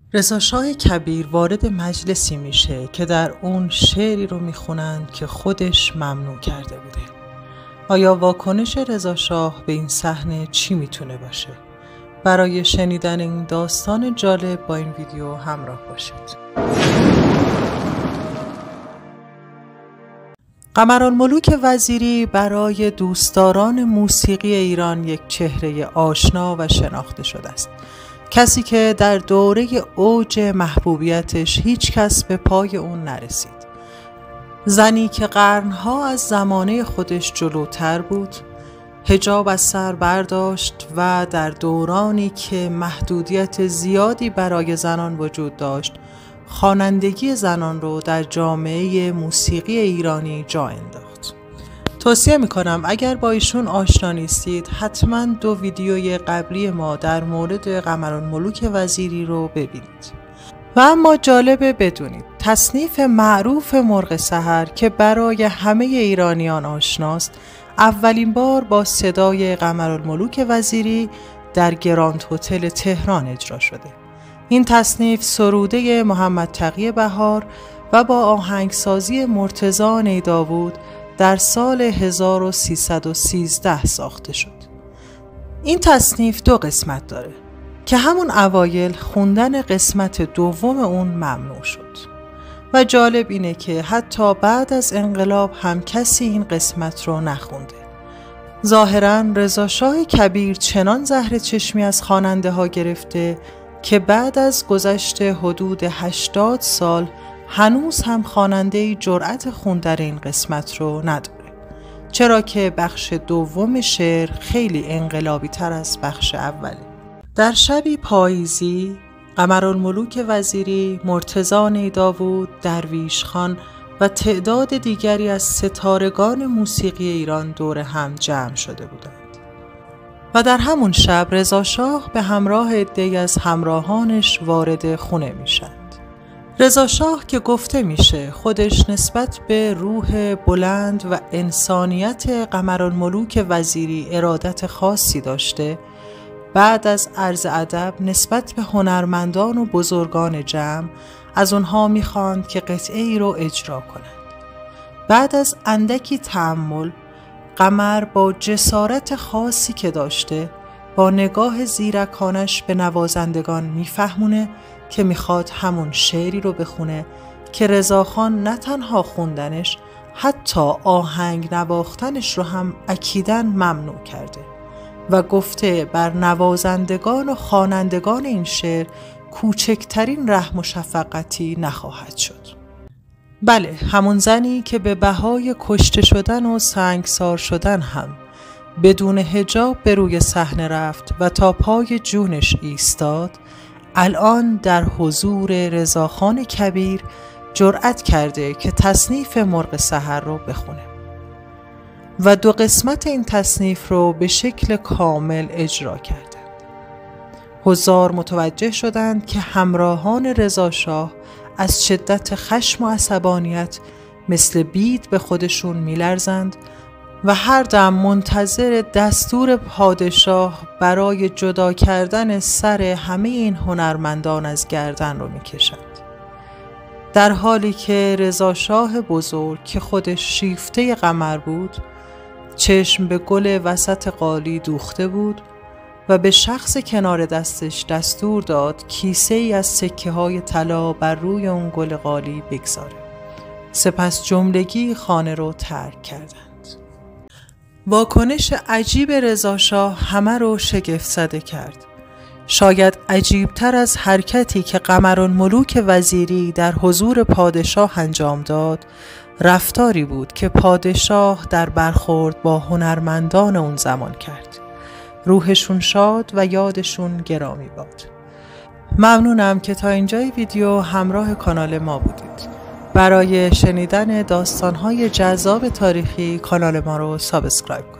رضاشاه کبیر وارد مجلسی میشه که در اون شعری رو میخونن که خودش ممنوع کرده بوده. آیا واکنش رضاشاه به این صحنه چی میتونه باشه؟ برای شنیدن این داستان جالب با این ویدیو همراه باشید. قمرالملوک وزیری برای دوستداران موسیقی ایران یک چهره آشنا و شناخته شده است. کسی که در دوره اوج محبوبیتش هیچ کس به پای اون نرسید. زنی که قرنها از زمانه خودش جلوتر بود، حجاب از سر برداشت و در دورانی که محدودیت زیادی برای زنان وجود داشت، خوانندگی زنان رو در جامعه موسیقی ایرانی جا انداخت. توصیه میکنم اگر با ایشون آشنا نیستید حتما 2 ویدیوی قبلی ما در مورد قمرالملوک وزیری رو ببینید. و اما جالبه بدونید تصنیف معروف مرغ سحر که برای همه ایرانیان آشناست، اولین بار با صدای قمرالملوک وزیری در گراند هتل تهران اجرا شده. این تصنیف سروده محمد تقی بهار و با آهنگسازی مرتضی نیداود در سال 1313 ساخته شد. این تصنیف 2 قسمت داره که همون اوایل خوندن قسمت دوم اون ممنوع شد و جالب اینه که حتی بعد از انقلاب هم کسی این قسمت رو نخونده. ظاهراً رضاشاه کبیر چنان زهر چشمی از خواننده ها گرفته که بعد از گذشت حدود 80 سال هنوز هم خواننده‌ای جرأت خوندن این قسمت رو نداره، چرا که بخش دوم شعر خیلی انقلابی تر از بخش اوله. در شبی پاییزی قمرالملوک وزیری، مرتضی نیداود، درویش خان و تعداد دیگری از ستارگان موسیقی ایران دور هم جمع شده بودند و در همون شب رضاشاه به همراه عده‌ای از همراهانش وارد خونه میشند. رضاشاه که گفته میشه خودش نسبت به روح بلند و انسانیت قمرالملوک وزیری ارادت خاصی داشته، بعد از عرض ادب نسبت به هنرمندان و بزرگان جمع از اونها میخواند که قطعه ای رو اجرا کنند. بعد از اندکی تأمل، قمر با جسارت خاصی که داشته با نگاه زیرکانش به نوازندگان میفهمونه که میخواد همون شعری رو بخونه که رضاخان نه تنها خوندنش، حتی آهنگ نواختنش رو هم اکیداً ممنوع کرده و گفته بر نوازندگان و خوانندگان این شعر کوچکترین رحم و شفقتی نخواهد شد. بله، همون زنی که به بهای کشته شدن و سنگسار شدن هم بدون حجاب به روی صحنه رفت و تا پای جونش ایستاد، الان در حضور رضاخان کبیر جرأت کرده که تصنیف مرغ سحر رو بخونه و 2 قسمت این تصنیف رو به شکل کامل اجرا کردند. حضار متوجه شدند که همراهان رضاشاه از شدت خشم و عصبانیت مثل بید به خودشون میلرزند و هر دم منتظر دستور پادشاه برای جدا کردن سر همه این هنرمندان از گردن رو میکشند. در حالی که رضاشاه بزرگ که خودش شیفته قمر بود، چشم به گل وسط قالی دوخته بود و به شخص کنار دستش دستور داد کیسه ای از سکه های طلا بر روی اون گل قالی بگذاره. سپس جملگی خانه رو ترک کردند. واکنش عجیب رضاشاه همه رو شگفت زده کرد. شاید عجیبتر از حرکتی که قمرالملوک وزیری در حضور پادشاه انجام داد، رفتاری بود که پادشاه در برخورد با هنرمندان اون زمان کرد. روحشون شاد و یادشون گرامی باد. ممنونم که تا اینجای ویدیو همراه کانال ما بودید. برای شنیدن داستان‌های جذاب تاریخی کانال ما رو سابسکرایب کنید.